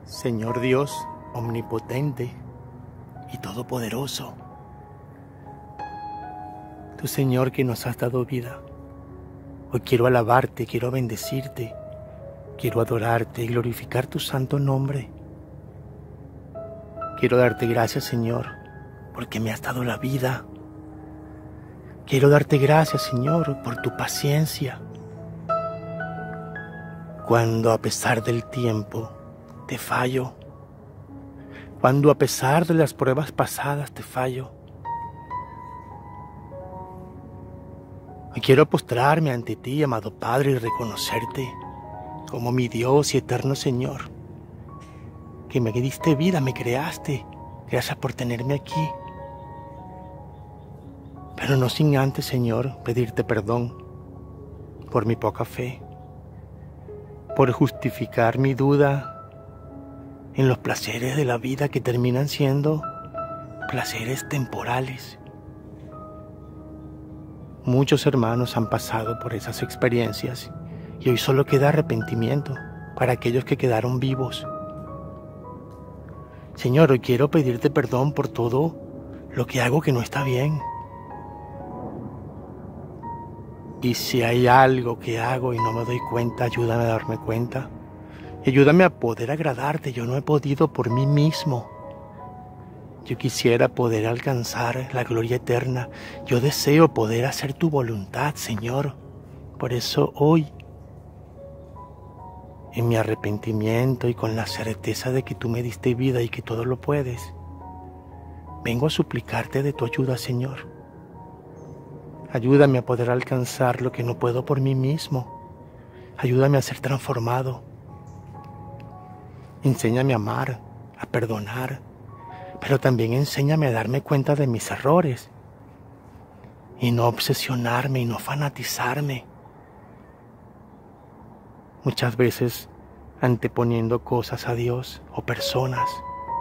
Señor Dios, omnipotente y todopoderoso, tú, Señor, que nos has dado vida, hoy quiero alabarte, quiero bendecirte, quiero adorarte y glorificar tu santo nombre. Quiero darte gracias, Señor, porque me has dado la vida. Quiero darte gracias, Señor, por tu paciencia. Cuando a pesar del tiempo te fallo, cuando a pesar de las pruebas pasadas te fallo, hoy quiero postrarme ante ti, amado Padre, y reconocerte como mi Dios y eterno Señor, que me diste vida, me creaste. Gracias por tenerme aquí. Pero no sin antes, Señor, pedirte perdón por mi poca fe, por justificar mi duda en los placeres de la vida que terminan siendo placeres temporales. Muchos hermanos han pasado por esas experiencias y hoy solo queda arrepentimiento para aquellos que quedaron vivos. Señor, hoy quiero pedirte perdón por todo lo que hago que no está bien. Y si hay algo que hago y no me doy cuenta, ayúdame a darme cuenta. Ayúdame a poder agradarte. Yo no he podido por mí mismo. Yo quisiera poder alcanzar la gloria eterna. Yo deseo poder hacer tu voluntad, Señor. Por eso hoy, en mi arrepentimiento y con la certeza de que tú me diste vida y que todo lo puedes, vengo a suplicarte de tu ayuda, Señor. Ayúdame a poder alcanzar lo que no puedo por mí mismo. Ayúdame a ser transformado. Enséñame a amar, a perdonar, pero también enséñame a darme cuenta de mis errores y no obsesionarme y no fanatizarme. Muchas veces anteponiendo cosas a Dios o personas.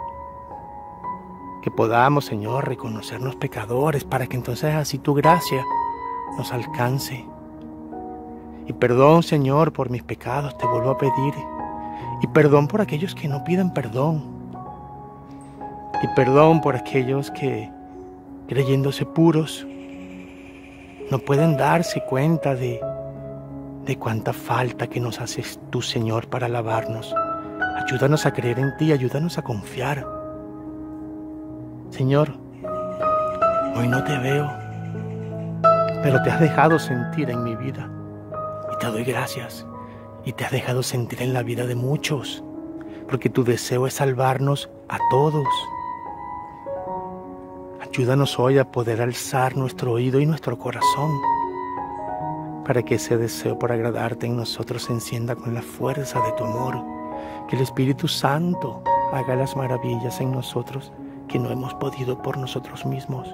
Que podamos, Señor, reconocernos pecadores para que entonces así tu gracia nos alcance. Y perdón, Señor, por mis pecados, te vuelvo a pedir. Y perdón por aquellos que no piden perdón. Y perdón por aquellos que, creyéndose puros, no pueden darse cuenta de cuánta falta que nos haces tú, Señor, para alabarnos. Ayúdanos a creer en ti, ayúdanos a confiar. Señor, hoy no te veo, pero te has dejado sentir en mi vida y te doy gracias. Y te has dejado sentir en la vida de muchos, porque tu deseo es salvarnos a todos. Ayúdanos hoy a poder alzar nuestro oído y nuestro corazón, para que ese deseo por agradarte en nosotros se encienda con la fuerza de tu amor. Que el Espíritu Santo haga las maravillas en nosotros que no hemos podido por nosotros mismos.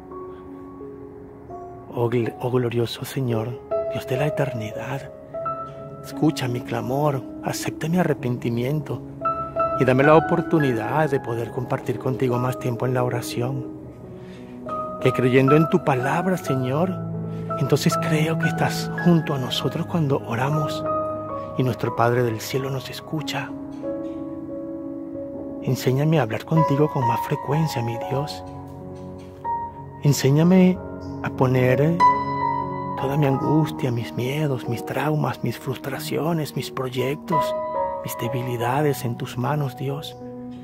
Oh glorioso Señor, Dios de la eternidad, escucha mi clamor, acepta mi arrepentimiento y dame la oportunidad de poder compartir contigo más tiempo en la oración. Que creyendo en tu palabra, Señor, entonces creo que estás junto a nosotros cuando oramos y nuestro Padre del cielo nos escucha. Enséñame a hablar contigo con más frecuencia, mi Dios. Enséñame a poner toda mi angustia, mis miedos, mis traumas, mis frustraciones, mis proyectos, mis debilidades en tus manos, Dios.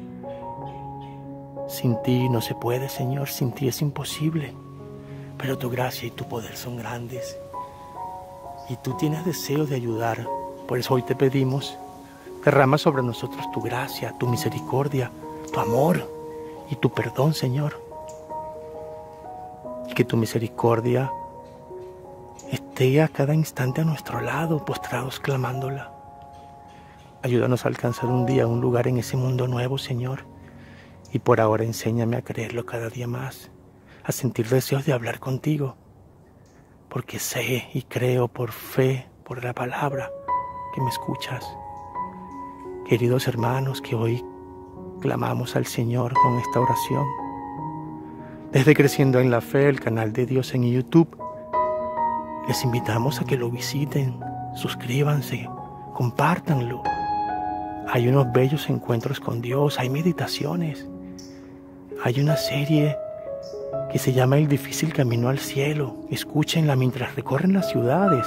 Sin ti no se puede, Señor, sin ti es imposible. Pero tu gracia y tu poder son grandes. Y tú tienes deseo de ayudar. Por eso hoy te pedimos, derrama sobre nosotros tu gracia, tu misericordia, tu amor y tu perdón, Señor. Y que tu misericordia esté a cada instante a nuestro lado, postrados clamándola. Ayúdanos a alcanzar un día, un lugar en ese mundo nuevo, Señor. Y por ahora enséñame a creerlo cada día más, a sentir deseos de hablar contigo, porque sé y creo por fe, por la palabra, que me escuchas. Queridos hermanos, que hoy clamamos al Señor con esta oración. Desde Creciendo en la Fe, el canal de Dios en YouTube, les invitamos a que lo visiten, suscríbanse, compártanlo, Hay unos bellos encuentros con Dios, hay meditaciones. Hay una serie que se llama El difícil camino al cielo. Escúchenla mientras recorren las ciudades.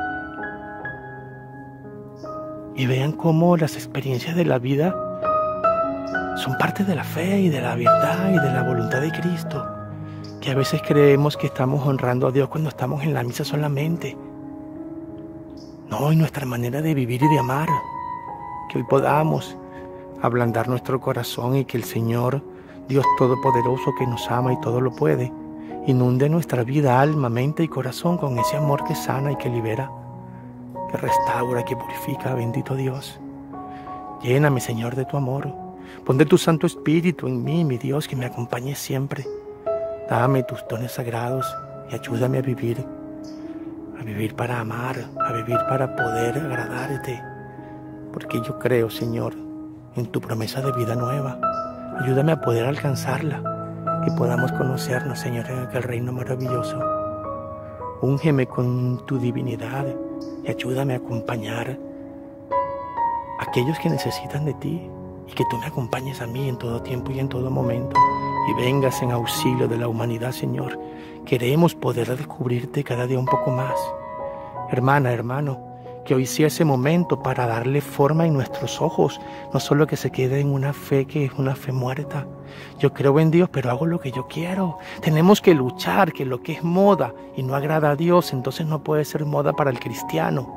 Y vean cómo las experiencias de la vida son parte de la fe y de la verdad y de la voluntad de Cristo. Que a veces creemos que estamos honrando a Dios cuando estamos en la misa solamente. No, y nuestra manera de vivir y de amar. Que hoy podamos ablandar nuestro corazón y que el Señor, Dios Todopoderoso que nos ama y todo lo puede, inunde nuestra vida, alma, mente y corazón con ese amor que sana y que libera, que restaura, que purifica. Bendito Dios. Lléname, Señor, de tu amor. Pon de tu Santo Espíritu en mí, mi Dios, que me acompañe siempre. Dame tus dones sagrados y ayúdame a vivir para amar, a vivir para poder agradarte. Porque yo creo, Señor, en tu promesa de vida nueva. Ayúdame a poder alcanzarla, que podamos conocernos, Señor, en aquel reino maravilloso. Úngeme con tu divinidad y ayúdame a acompañar a aquellos que necesitan de ti y que tú me acompañes a mí en todo tiempo y en todo momento y vengas en auxilio de la humanidad, Señor. Queremos poder descubrirte cada día un poco más. Hermana, hermano, que hoy sea ese momento para darle forma en nuestros ojos, no solo que se quede en una fe que es una fe muerta. Yo creo en Dios, pero hago lo que yo quiero. Tenemos que luchar, que lo que es moda y no agrada a Dios, entonces no puede ser moda para el cristiano.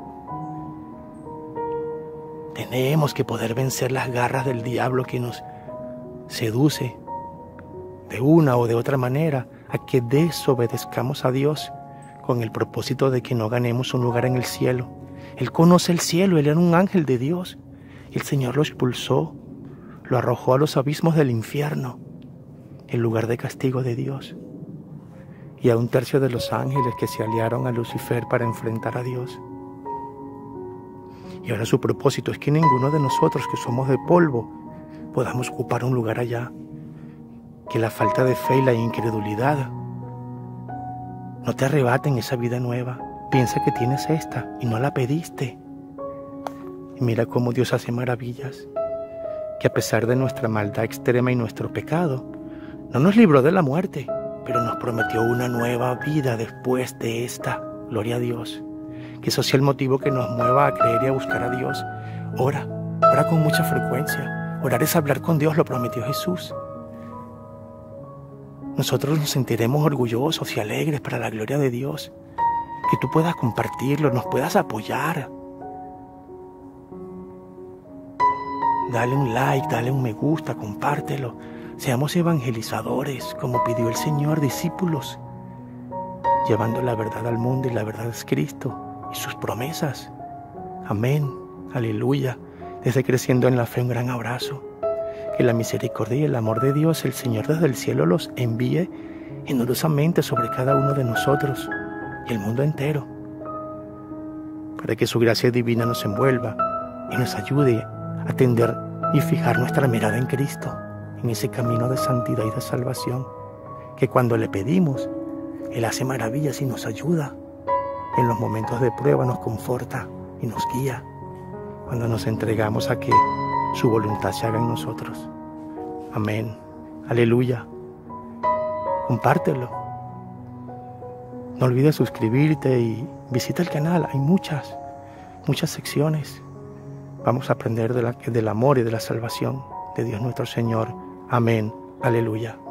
Tenemos que poder vencer las garras del diablo que nos seduce de una o de otra manera a que desobedezcamos a Dios con el propósito de que no ganemos un lugar en el cielo. Él conoce el cielo, él era un ángel de Dios. El Señor lo expulsó, lo arrojó a los abismos del infierno, el lugar de castigo de Dios. Y a un tercio de los ángeles que se aliaron a Lucifer para enfrentar a Dios. Y ahora su propósito es que ninguno de nosotros que somos de polvo podamos ocupar un lugar allá. Que la falta de fe y la incredulidad no te arrebaten esa vida nueva. Piensa que tienes esta y no la pediste. Y mira cómo Dios hace maravillas. Que a pesar de nuestra maldad extrema y nuestro pecado, no nos libró de la muerte, pero nos prometió una nueva vida después de esta. Gloria a Dios. Que eso sea el motivo que nos mueva a creer y a buscar a Dios. Ora con mucha frecuencia. Orar es hablar con Dios, lo prometió Jesús. Nosotros nos sentiremos orgullosos y alegres para la gloria de Dios. Que tú puedas compartirlo, nos puedas apoyar. Dale un like, dale un me gusta, compártelo. Seamos evangelizadores, como pidió el Señor, discípulos, llevando la verdad al mundo, y la verdad es Cristo y sus promesas. Amén, aleluya. Desde Creciendo en la Fe, un gran abrazo. Que la misericordia y el amor de Dios, el Señor desde el cielo, los envíe generosamente sobre cada uno de nosotros y el mundo entero, para que su gracia divina nos envuelva y nos ayude a tender y fijar nuestra mirada en Cristo, en ese camino de santidad y de salvación, que cuando le pedimos, Él hace maravillas y nos ayuda. En los momentos de prueba nos conforta y nos guía, cuando nos entregamos a que su voluntad se haga en nosotros. Amén. Aleluya. Compártelo. No olvides suscribirte y visita el canal. Hay muchas secciones. Vamos a aprender del amor y de la salvación de Dios nuestro Señor. Amén. Aleluya.